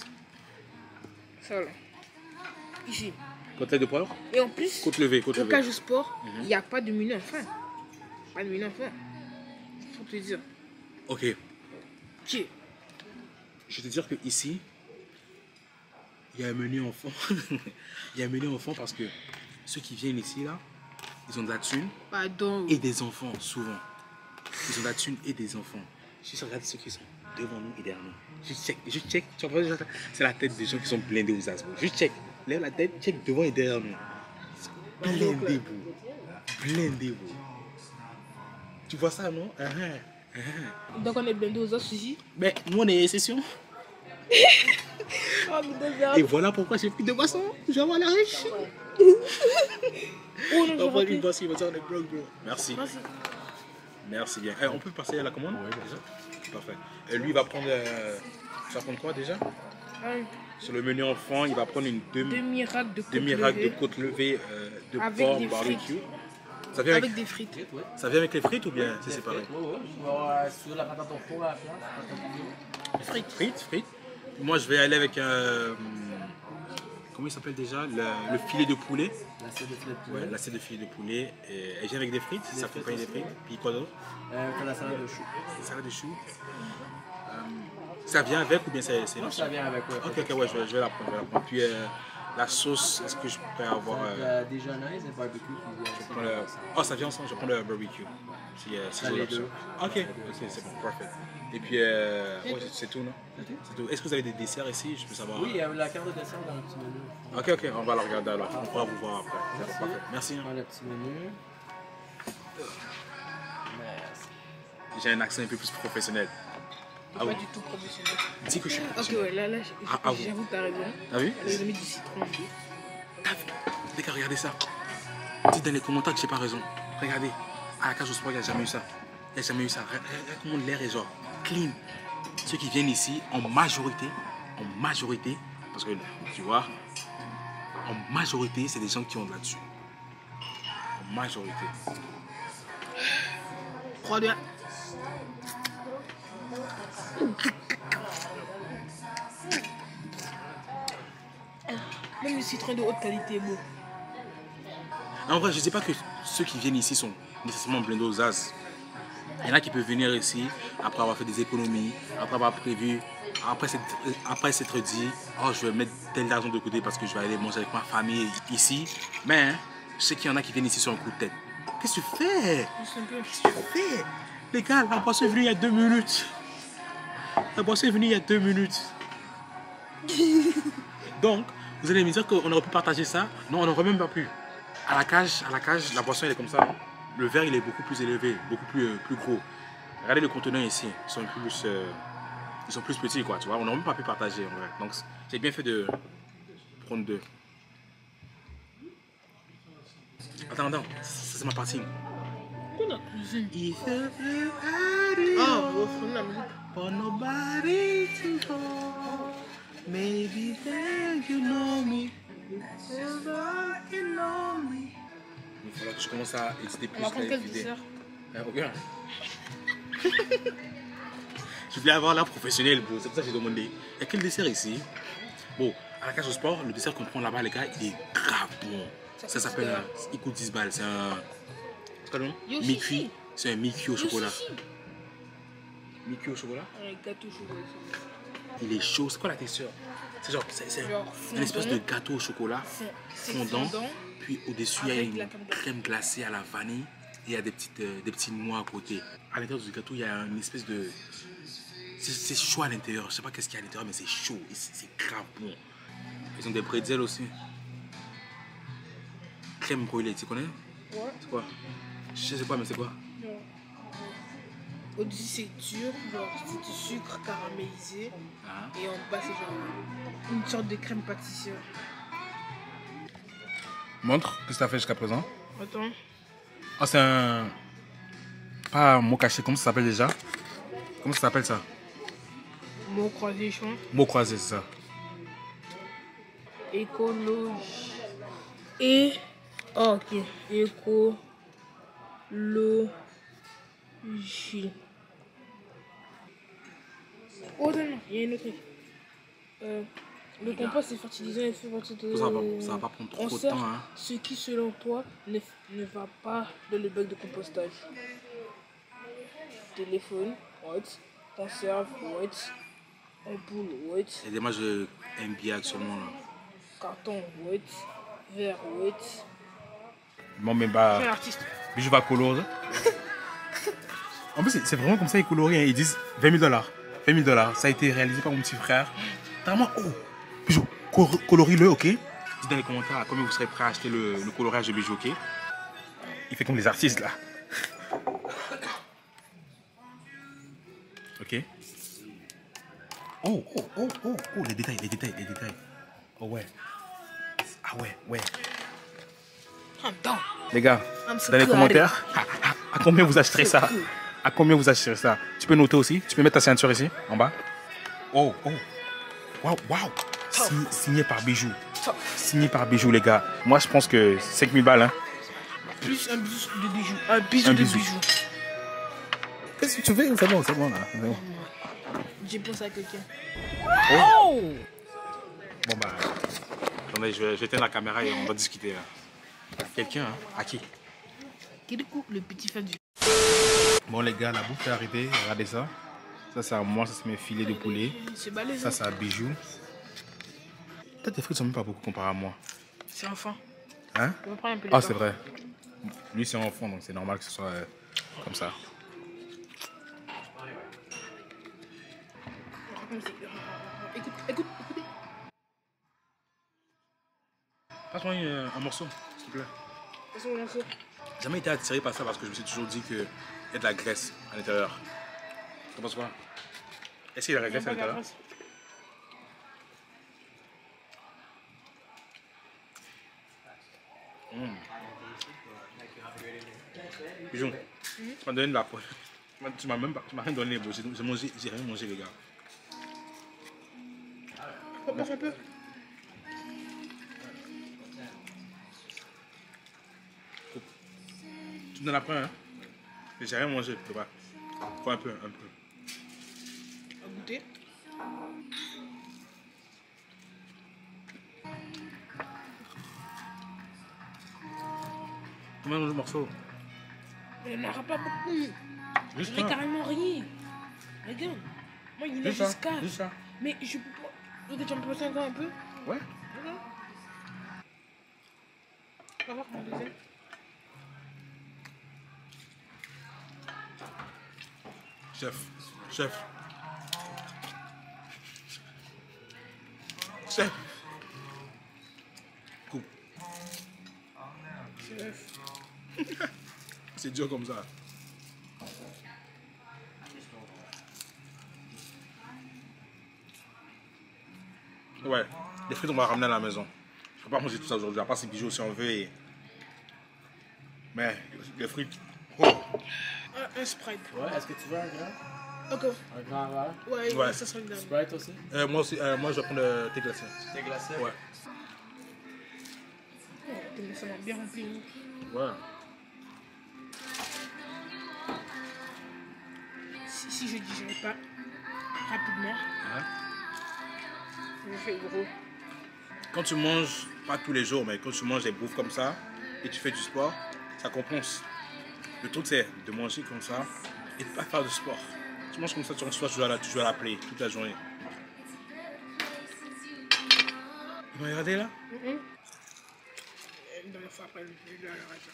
Ça là. Ici. Côtelette de porc? Et en plus, côte levée, côte au levée. Cage au Sport, il n'y a pas de menu enfant. Pas de menu enfant. Faut te dire. Ok. Ok. Je vais te dire que ici, il y a un menu enfant. Il y a un menu enfant parce que ceux qui viennent ici là, ils ont de la thune. Pardon. Et des enfants, souvent. Ils ont de la thune et des enfants. Juste regarde ceux qui sont devant nous et derrière nous. Je check. Tu vois, c'est la tête des gens qui sont blindés aux as. Je check. Lève la tête, check devant et derrière nous. Blindez-vous. Blindez-vous. Tu vois ça, non? Donc on est blindés aux os ici. Mais nous on est session. Oh, et voilà pourquoi j'ai pris 2 boissons. Je vais avoir la riche. Oh non, on va une boisson, il va dire on est broke, bro. Merci. Merci. Merci bien. On peut passer à la commande? Oui, déjà. Parfait. Lui, il va prendre. Tu vas prendre quoi déjà? Sur le menu enfant, il va prendre une demi-rack de côte levée de porc barbecue. Ça vient avec des frites. Ça vient avec les frites ou bien c'est séparé? Sur la patate au four, là, Frites. Moi, je vais aller avec comment il s'appelle déjà? Le filet de poulet. L'assiette de filet de poulet. Ouais, l'assiette de filet de poulet. Et elle vient avec des frites, ça accompagne des frites. Puis quoi d'autre? La salade de choux. La salade de choux. Ça vient avec ou bien c'est non, ça vient avec, ouais. Ok, ouais, je vais la prendre. Puis la sauce, est-ce que je peux avoir... Déjeuner, c'est barbecue. Oh, ça vient ensemble, je prends le barbecue. Si j'ai l'option. Ok, c'est bon, parfait. Et puis, ouais, c'est tout, non? C'est tout. Est-ce que vous avez des desserts ici? Je peux savoir. Oui, il y a la carte de dessert dans le petit menu. Ok, on va la regarder alors. On pourra vous voir après. Merci. Parfait. Merci. On le petit menu. Merci. J'ai un accent un peu plus professionnel. Pas du tout professionnel. Dis que je suis Ok, professionnel. ouais, là, j'avoue que t'as raison. T'as vu? J'ai mis du citron. T'as vu? Les gars, regardez ça. Dites dans les commentaires que j'ai pas raison. Regardez. À la Cage au Sport, il n'y a jamais eu ça. Il n'y a jamais eu ça. Regarde comment l'air est genre clean. Ceux qui viennent ici, en majorité, parce que tu vois, en majorité, c'est des gens qui ont de la dessus. En majorité. 3, 2, 1. Même le citron de haute qualité est beau. En vrai, je ne dis pas que ceux qui viennent ici sont nécessairement blindés aux as. Il y en a qui peuvent venir ici après avoir fait des économies, après avoir prévu après s'être dit, oh, je vais mettre tel argent de côté parce que je vais aller manger avec ma famille ici. Mais hein, je sais qu'il y en a qui viennent ici sur un coup de tête. Qu'est-ce que tu fais? Qu'est-ce que tu fais? Les gars, la boisson est venue il y a 2 minutes. La boisson est venue il y a 2 minutes. Donc, vous allez me dire qu'on aurait pu partager ça. Non, on n'aurait même pas pu. À la cage, la boisson elle est comme ça. Le verre il est beaucoup plus élevé, beaucoup plus gros. Regardez le conteneur ici, ils sont plus petits quoi, tu vois. On n'aurait même pas pu partager en vrai. Donc j'ai bien fait de prendre 2. Attends, ça c'est ma partie. Pourquoi la cuisine? Ah, on va la musique. For nobody to know. Maybe then you know me. Il faudra que je commence à éditer plus. On va prendre quel dessert? Aucun. Je voulais avoir l'air professionnel, bro. C'est pour ça que j'ai demandé. Il y a quel dessert ici? Bon, à la cage au sport, le dessert qu'on prend là-bas, les gars, il est grave bon. Ça s'appelle. Il coûte 10 balles. C'est un. C'est quoi le nom? Mi-cuit. C'est un mi-cuit au chocolat. Mi-cuit au chocolat? Gâteau au chocolat. Il est chaud. C'est quoi la texture? C'est genre. C'est une espèce de gâteau au chocolat fondant. Puis au-dessus, il y a une crème glacée à la vanille. Et il y a des petites noix à côté. À l'intérieur du gâteau, il y a une espèce de. C'est chaud à l'intérieur. Je sais pas qu'est-ce qu'il y a à l'intérieur, mais c'est chaud. C'est grave bon. Ils ont des bretzels aussi. Crème brûlée, tu connais? Ouais. C'est quoi? Je sais pas, mais c'est quoi? Au-dessus, c'est dur. Genre, c'est du sucre caramélisé. Ah. Et en bas, c'est genre une sorte de crème pâtissière. Montre, qu'est-ce que tu as fait jusqu'à présent? Attends. Ah, c'est un. Pas un mot caché, comment ça s'appelle déjà? Comment ça s'appelle ça? Mot croisé, je pense. Mot croisé, c'est ça. Écologie. Oh, ok. Écologie. Oh non, il y a une autre. Le compost est fertilisant et fait partie de... Ça va pas prendre trop de temps. Hein. Ce qui, selon toi, ne va pas dans le bac de compostage. Téléphone, what? Conserve, what? Ampoule, what? Et moi, je MBA actuellement là. Carton, what? Verre, what? Bon, mais bah. Je suis un artiste. Je vais colorer. En plus, c'est vraiment comme ça, ils colorient. Ils disent 20 000 $. 20 000 $. Ça a été réalisé par mon petit frère. Vraiment, oh, Bijou, colorie-le, ok? Dites dans les commentaires combien vous serez prêt à acheter le coloriage de Bijou, ok? Il fait comme les artistes là. Ok? Oh, les détails. Oh ouais. Ah ouais. Les gars, dans les commentaires, à combien vous achèterez ça? À combien vous achèterez ça? Tu peux noter aussi? Tu peux mettre ta ceinture ici, en bas? Oh. Waouh. Signé par Bijou. Signé par Bijou, les gars. Moi, je pense que 5 000 balles, hein. Plus un bisou de bijoux. Un bisou de bijoux. Qu'est-ce que tu fais? C'est bon, là. J'ai pensé à quelqu'un. Oh! Bon, bah. Attendez, je vais éteindre la caméra et on va discuter, là. Quelqu'un, hein? À qui? Kirikou, le petit fan du... Bon, les gars, la bouffe est arrivée. Regardez ça. Ça, c'est à moi. Ça, c'est mes filets de poulet. Ça, c'est à Bijou. Peut-être tes frites sont même pas beaucoup comparées à moi. C'est enfant. Hein? On va prendre un peu Ah, c'est vrai. Lui, c'est un enfant, donc c'est normal que ce soit comme ça. Écoute. Passe-moi un morceau, s'il te plaît. Passe-moi un morceau. J'ai jamais été attiré par ça parce que je me suis toujours dit qu'il y a de la graisse à l'intérieur. Tu penses quoi? Est-ce qu'il y a de la graisse à l'intérieur? Bijou, tu m'as donné de la poche. Tu m'as rien donné, bro. J'ai rien mangé, les gars. Passe un peu. Tu me donnes après, hein? J'ai rien mangé, tu vois. Faut un peu. À goûter. Combien de morceaux? Il n'y en aura pas beaucoup. Juste carrément rien. Regarde. Moi, il y en a jusqu'à. Juste ça. Mais je peux pas. Tu peux me passer encore un peu? Ouais. On va voir comment on fait. Chef. Coupe. Chef. C'est dur comme ça. Ouais, les frites on va ramener à la maison. Je peux pas manger tout ça aujourd'hui, à part ces bijoux si on veut. Mais les frites. Oh. Un Sprite. Ouais, est-ce que tu veux un grand? Ok. Un grand verre? Ouais, ça serait bien. Sprite aussi? Moi aussi, moi je vais prendre le thé glacé. Thé glacé? Ouais. Oh, ça va bien rempli. Ouais. Si je digère pas rapidement, je fais gros. Quand tu manges, pas tous les jours, mais quand tu manges des bouffes comme ça et tu fais du sport, ça compense. Le truc c'est de manger comme ça et de pas faire de sport. Tu manges comme ça, tu dois la play toute la journée. Tu m'as regardé là? Dans la fois après, je dois l'arrêter.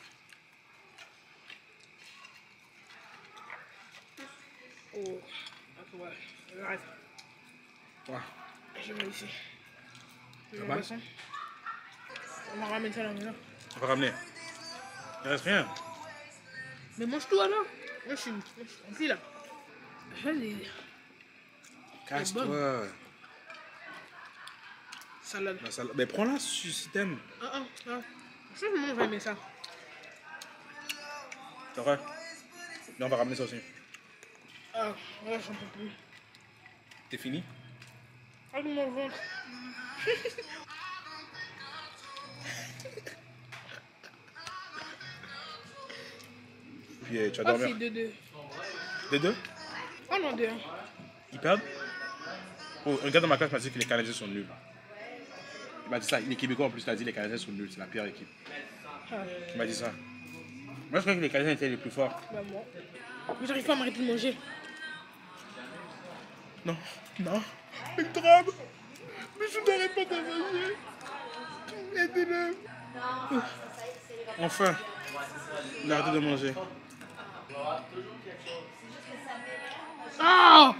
Oh, ouais, j'arrête. Ouais. Je vais ici. Ça va? On va ramener ça à la maison. On va ramener. Il reste rien. Mais mange tout alors. Moi je suis rempli là. Allez. Casse-toi. Salade. La salade. Mais prends-la si t'aimes. Je sais que on va aimer ça. C'est vrai? Mais on va ramener ça aussi. Ah, ouais, j'en peux plus. T'es fini? Ah, mon ventre. Puis tu vas dormir. C'est 2-2. 2-2? Oh non, 2-1. Ils perdent? Oh, un gars dans ma classe m'a dit que les Canadiens sont nuls. Il m'a dit ça. Les Québécois en plus, il a dit que les Canadiens sont nuls. C'est la pire équipe. Il m'a dit ça. Moi, je croyais que les Canadiens étaient les plus forts. Bah, moi. Mais j'arrive pas à m'arrêter de manger. Non. Une drame. Mais je n'arrête pas de manger. Aidez-le. Enfin. Il a arrêté de manger. Ah!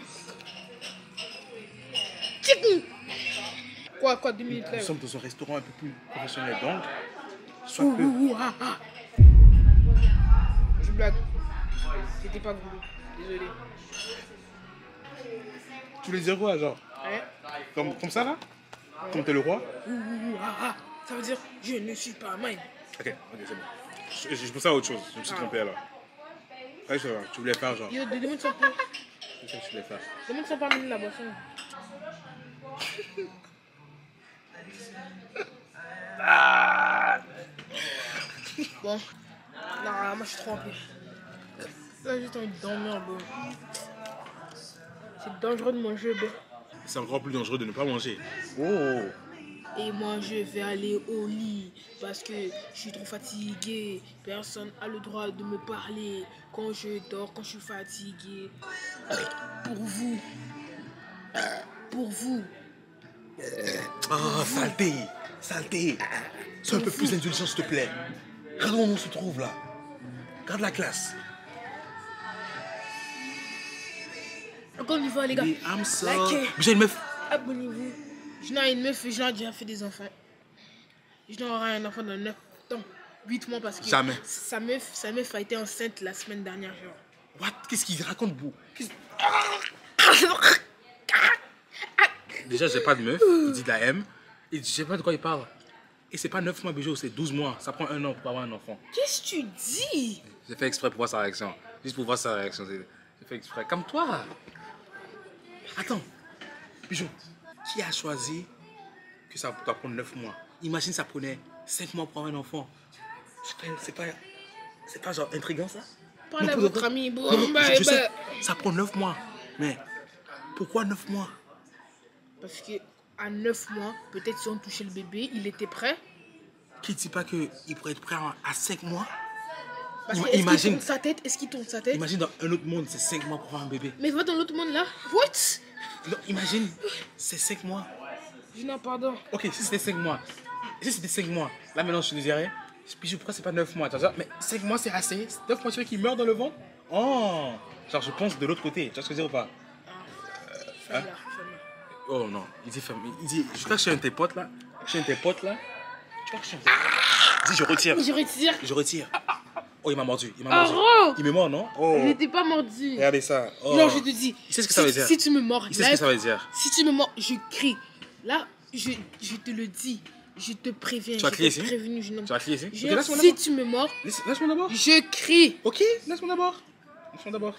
Chicken! Quoi, 2 minutes là? Nous sommes dans un restaurant un peu plus professionnel, donc. Sois peu. Je blague. C'était pas voulu. Désolé. Tu voulais dire quoi, genre? Ouais. Comme ça, là? Comme t'es le roi? Ça veut dire je ne suis pas mine. Ok, c'est bon. Je pensais à autre chose. Je me suis trompé alors. Ouais, je sais pas. Tu voulais faire genre. Yo, demande son pas. Qu'est-ce que tu voulais faire? Demande son pas amener la boisson. Bon. Non, moi je suis trop rempli. Là, j'ai juste envie de dormir, bon. C'est dangereux de manger, bon. C'est encore plus dangereux de ne pas manger. Oh! Et moi je vais aller au lit parce que je suis trop fatigué. Personne n'a le droit de me parler quand je dors, quand je suis fatigué. Pour vous. Pour vous. Oh, saleté! Saleté! Sois un peu plus indulgent, s'il te plaît. Regarde où on se trouve là. Regarde la classe. Encore une fois, les gars. I'm so... Likez. J'ai une meuf. Abonnez-vous. Je n'ai une meuf et je n'ai déjà fait des enfants. Je n'aurai un enfant dans 9 ans, 8 mois parce que jamais. Sa meuf a été enceinte la semaine dernière. Genre. What? Qu'est-ce qu'il raconte, Bou? Déjà, j'ai pas de meuf. Il dit de la M. Il dit, je sais pas de quoi il parle. Et c'est pas 9 mois, Bijou, c'est 12 mois. Ça prend 1 an pour avoir un enfant. Qu'est-ce que tu dis? J'ai fait exprès pour voir sa réaction. Juste pour voir sa réaction. J'ai fait exprès. Comme toi. Attends. Bijou, qui a choisi que ça doit prendre 9 mois? Imagine, ça prenait 5 mois pour avoir un enfant. C'est pas genre intriguant, ça? Parlez à votre ami. Bon, je sais, ça prend 9 mois. Mais pourquoi 9 mois? Parce qu'à 9 mois, peut-être si on touchait le bébé, il était prêt. Qui ne dit pas qu'il pourrait être prêt à 5 mois? Parce que est-ce qu'il tourne sa tête? Est-ce qu'il tourne sa tête? Imagine dans un autre monde, c'est 5 mois pour avoir un bébé. Mais va dans l'autre monde là. What? Non, imagine, c'est 5 mois. Non, pardon. Ok, si c'était 5 mois. Si c'était 5 mois, là maintenant je te dirais, puis pourquoi c'est pas 9 mois, tu vois, mais 5 mois c'est assez. 9 mois tu veux qu'il meurt dans le ventre? Oh, genre je pense de l'autre côté, tu vois ce que je veux dire ou pas? Hein? Oh non, il dit ferme. Il dit, je crois que je suis un de tes potes là. Je suis un de tes potes là. Tu crois que je suis un de tes potes? Il dit, je retire. Je retire. Je retire. Oh, il m'a mordu. Il m'a mordu. Oh, il me mord, non? Oh. Il n'était pas mordu. Regardez ça. Oh. Non, je te dis. Il sait ce que ça veut dire. Si tu me mords, il sait ce que ça veut dire. Si tu me mords, je crie. Là, je te le dis. Je te préviens. Tu vas crier ici? Tu vas crier ici? Si tu me mords, laisse-moi d'abord. Je crie. Ok, laisse-moi d'abord. Laisse-moi d'abord.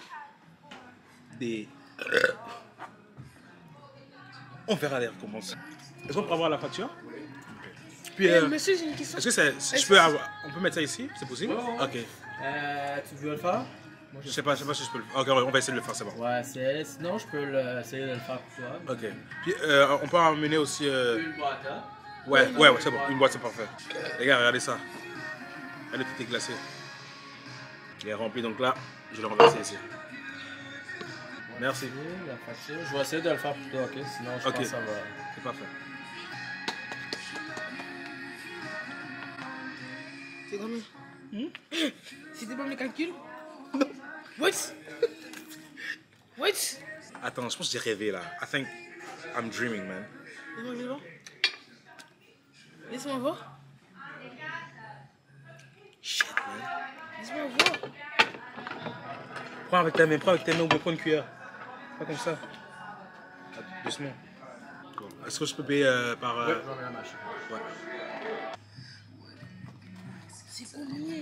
On verra l'air commencer. Est-ce qu'on peut avoir la facture? Puis, monsieur, j'ai une question. Est-ce que je peux avoir... On peut mettre ça ici? C'est possible? Ok. Tu veux le faire? Moi, je sais pas si je peux le faire. Ok, on va essayer de le faire, c'est bon. Ouais, sinon je peux essayer de le faire pour toi. Ok. Puis on peut emmener aussi... Une boîte, hein? Ouais, c'est bon. Une boîte, c'est parfait. Les gars, regardez ça. Elle est toute glacée. Il est rempli, donc là, je vais le renverser ici. Merci. La facture. Je vais essayer de le faire pour toi, ok? Sinon, je pense que ça va. C'est parfait. C'est combien? C'était pas mes calculs? Non. What? What? Attends, je pense que j'ai rêvé là. I think I'm dreaming, man. Laisse-moi voir. Laisse-moi voir. Shit, man. Laisse-moi voir. Prends avec ta main, ou prends une cuillère. Pas comme ça. Doucement. Est-ce que je peux payer par... Ouais, je vais la machine. Ouais. C'est combien?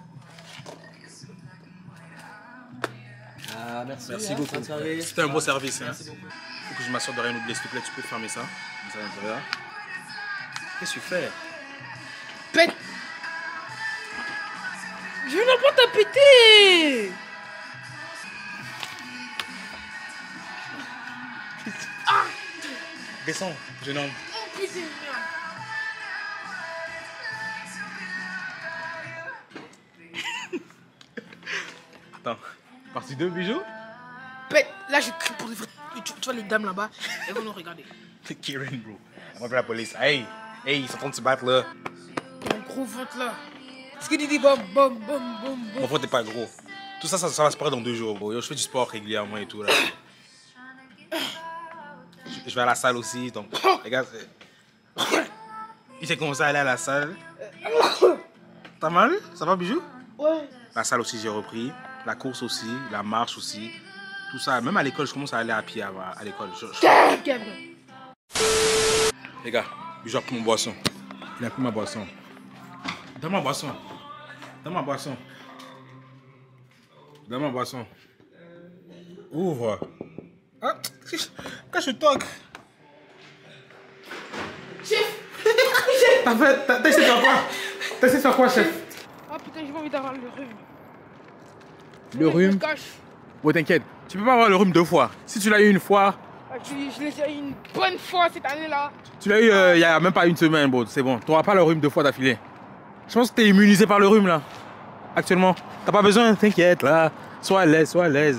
Ah, merci beaucoup. C'était un beau service. Hein. Faut que je m'assure de rien oublier. S'il te plaît, tu peux fermer ça. Qu'est-ce que tu fais? Pète! Je n'ai pas te péter! Descends, jeune homme. Oh putain, merde! Attends, partie 2, bijoux? Pète! Là, je crie pour les vrais. Tu vois les dames là-bas, elles vont nous regarder. C'est Kieran, bro. On va appeler la police. Hey, ils sont en train de se battre là. Mon gros ventre là. Ce qu'il dit bom, bom, bom, bom, bom. Mon ventre n'est pas gros. Tout ça, ça va se passer dans 2 jours, bro. Yo, je fais du sport régulièrement et tout là. Je vais à la salle aussi, donc les gars, il s'est commencé à aller à la salle. T'as mal? Ça va, bijou? Ouais. La salle aussi, j'ai repris. La course aussi, la marche aussi. Tout ça, même à l'école, je commence à aller à pied à l'école. Les gars, bijou a pris mon boisson. Il a pris ma boisson. Donne ma boisson. Donne ma boisson. Donne ma boisson. Ouvre. Ah, quand je toque. Chef! T'as essayé de faire quoi? T'as essayé de faire quoi, chef? Ah putain, j'ai pas envie d'avoir le rhume. Le rhume? Bon, t'inquiète. Tu peux pas avoir le rhume 2 fois. Si tu l'as eu une fois... Je l'ai déjà eu une bonne fois cette année-là. Tu l'as eu il y a même pas une semaine, bon, c'est bon. T'auras pas le rhume 2 fois d'affilée. Je pense que t'es immunisé par le rhume, là. Actuellement. T'as pas besoin, t'inquiète, là. Sois à l'aise, sois à l'aise.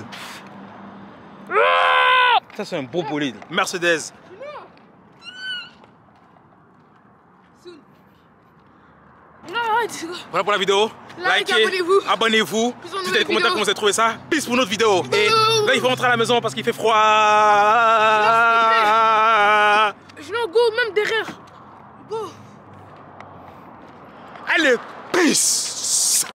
Ça, c'est un beau bolide. Mercedes. Voilà pour la vidéo. Likez, abonnez-vous. Dites dans les commentaires comment vous avez trouvé ça. Peace pour notre vidéo. Et là, il faut rentrer à la maison parce qu'il fait froid. Je l'en go, même derrière. Go. Allez, peace.